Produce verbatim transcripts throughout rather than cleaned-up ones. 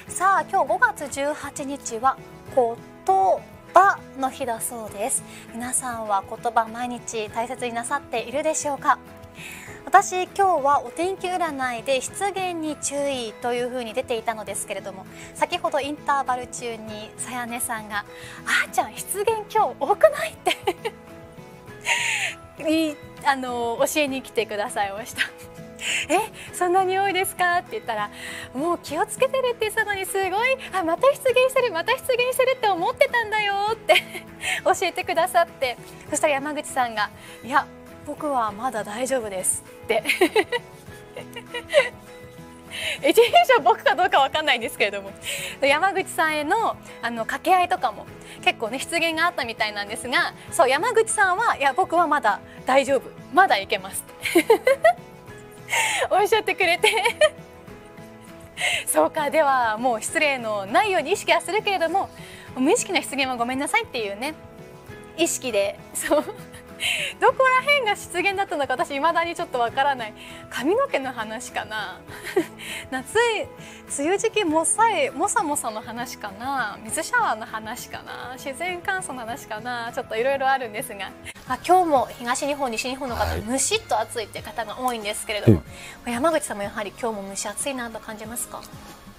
さあ今日ごがつじゅうはちにちは言葉の日だそうです。皆さんは言葉毎日大切になさっているでしょうか。私今日はお天気占いで失言に注意というふうに出ていたのですけれども、先ほどインターバル中にさやねさんが「あーちゃん失言今日多くない?」っていいあの教えに来てくださいました。え、そんなに多いですかって言ったら、もう気をつけてるって言ってたのにすごい、あ、また出現してるまた出現してるって思ってたんだよって教えてくださって、そしたら山口さんがいや僕はまだ大丈夫ですって一人称僕かどうかわかんないんですけれども、山口さんへのあの掛け合いとかも結構ね失言があったみたいなんですが、そう山口さんはいや僕はまだ大丈夫まだいけますっておっしゃってくれてそうか、ではもう失礼のないように意識はするけれども、無意識な失言はごめんなさいっていうね意識で、そうどこら辺が失言だったのか私いまだにちょっとわからない。髪の毛の話かな夏梅雨時期もさえもさもさの話かな、水シャワーの話かな、自然乾燥の話かな、ちょっといろいろあるんですが、あ今日も東日本西日本の方、はい、むしっと暑いって方が多いんですけれども、山口さんもやはり今日も蒸し暑いなと感じますか？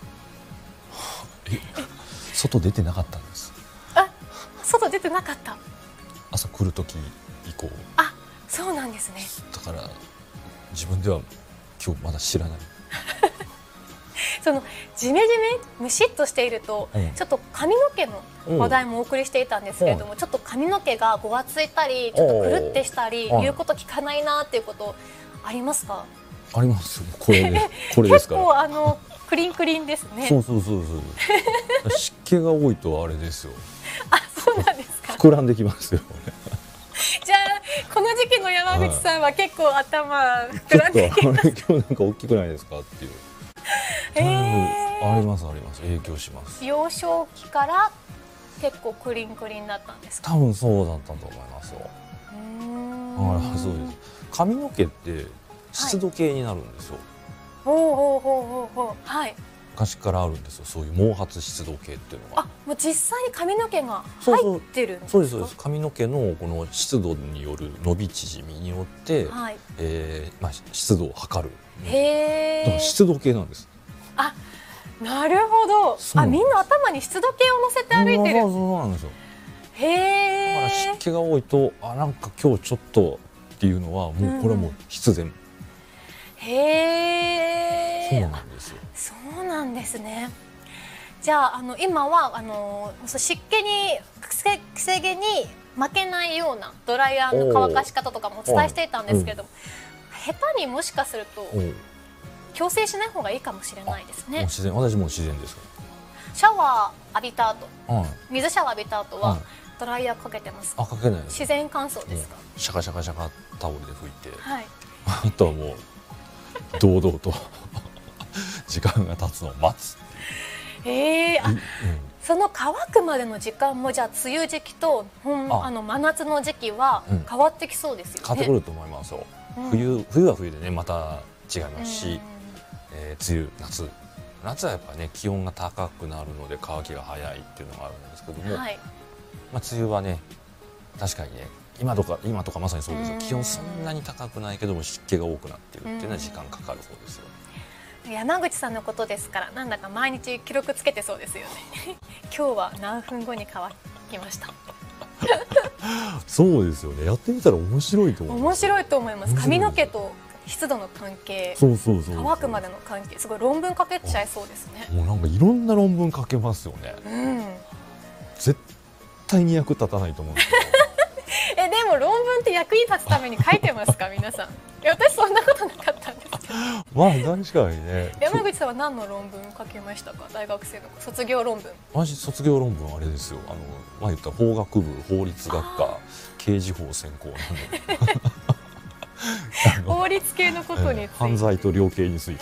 え外出てなかったんです。 あ、外出てなかった。 朝来る時以降。 あ、そうなんですね。 だから自分では今日まだ知らない。 そのジメジメむしっとしていると、うん、ちょっと髪の毛の話題もお送りしていたんですけれども、うん、ちょっと髪の毛がごわついたりちょっとくるってしたり言うこと聞かないなっていうことありますか？ ありますよ。これでこれですから。 結構あのクリンクリンですね。 そうそうそうそう湿気が多いとあれですよ。 あ、そうなんですか。 膨らんできますよ。 じゃあこの時期の山口さんは結構頭膨らんできます。 今日なんか大きくないですかっていう。えー、ありますあります。影響します。 幼少期から結構クリンクリンだったんですか？ 多分そうだったと思いますよ。うーん、あ、そうです。髪の毛って湿度計になるんですよ。 ほうほうほうほうほう。はい。 昔からあるんですよ。そういう毛髪湿度計っていうのが。 あ、もう実際に髪の毛が入ってるんですか？ そうですそうです。髪の毛のこの湿度による伸び縮みによって、はい、えー、まあ湿度を測る。へえ。だから湿度計なんです。 あ、なるほど。あ、みんな頭に湿度計を乗せて歩いてる。 そうそうなんですよ。へえ。だから湿気が多いと、あ、なんか今日ちょっとっていうのはもうこれはもう必然。うん、へえ。そうなんですよ。 そうなんですね。じゃあ、あの今はあの湿気にくせくせ毛に負けないようなドライヤーの乾かし方とかもお伝えしていたんですけれども、うん、下手にもしかすると矯正しない方がいいかもしれないですね。 自然、私も自然です。 シャワー浴びた後、はい、水シャワー浴びた後は、はい、ドライヤーかけてますか？ あ、かけない。 自然乾燥ですか？ シャカシャカシャカタオルで拭いて、はい、あとはもう堂々と時間が経つのを待つ。 ええー、あ、うん、その乾くまでの時間もじゃあ梅雨時期とああの真夏の時期は変わってきそうですよね。 変わってくると思いますよ。うん、冬冬は冬でねまた違いますし、うん、えー、梅雨夏夏はやっぱね気温が高くなるので乾きが早いっていうのがあるんですけども、はい、まあ梅雨はね確かにね今とか今とかまさにそうですよ。気温そんなに高くないけども湿気が多くなってるっていうのは時間かかる方ですよ。 山口さんのことですからなんだか毎日記録つけてそうですよね。今日は何分後に乾きました。 そうですよね。やってみたら面白いと思います。 面白いと思います。髪の毛と湿度の関係、そうそうそう、乾くまでの関係、すごい論文書けちゃいそうですね。 もうなんかいろんな論文書けますよね。うん、絶対に役立たないと思うんですけど。 え、でも論文って役に立つために書いてますか皆さん？いや私そんなことなかったんですけど。 まあ確かにね。 山口さんは何の論文書きましたか？大学生の卒業論文。 私卒業論文あれですよ。あのまあ言った法学部法律学科刑事法専攻なんで。 法律系のことについて、えー、 犯罪と量刑について。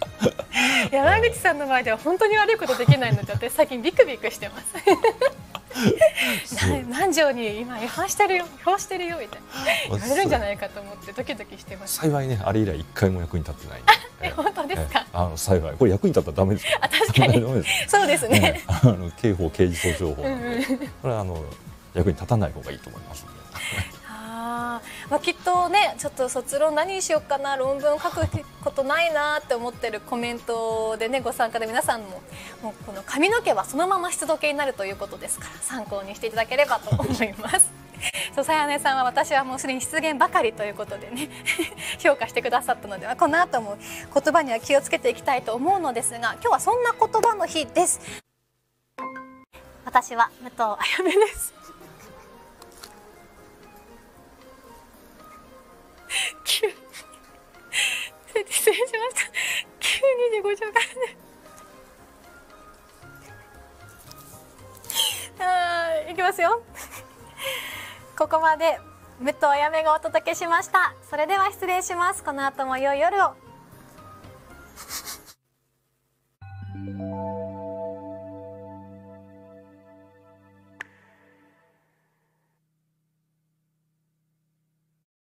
山口さんの場合では本当に悪いことできないので私最近ビクビクしてます。 何条に今違反してるよ違反してるよみたいな言われるんじゃないかと思ってドキドキしてます。 幸いねあれ以来一回も役に立ってないんで。本当ですか。 あの幸いこれ役に立ったらダメですよ。 あ確かにそうですね。 ねあの刑法刑事訴訟法なのでこれはあの役に立たない方がいいと思います。 あまあ、きっとねちょっと卒論何にしようかな論文書くことないなって思ってるコメントでねご参加で皆さんももうこの髪の毛はそのまま湿度計になるということですから参考にしていただければと思いますそうさやねさんは私はもうすでに失言ばかりということでね評価してくださったのでこの後も言葉には気をつけていきたいと思うのですが今日はそんな言葉の日です。私は武藤あやめです急に失礼しました急に自己紹介ではいきますよここまで武藤あやめがお届けしました。それでは失礼します。この後も良い夜を。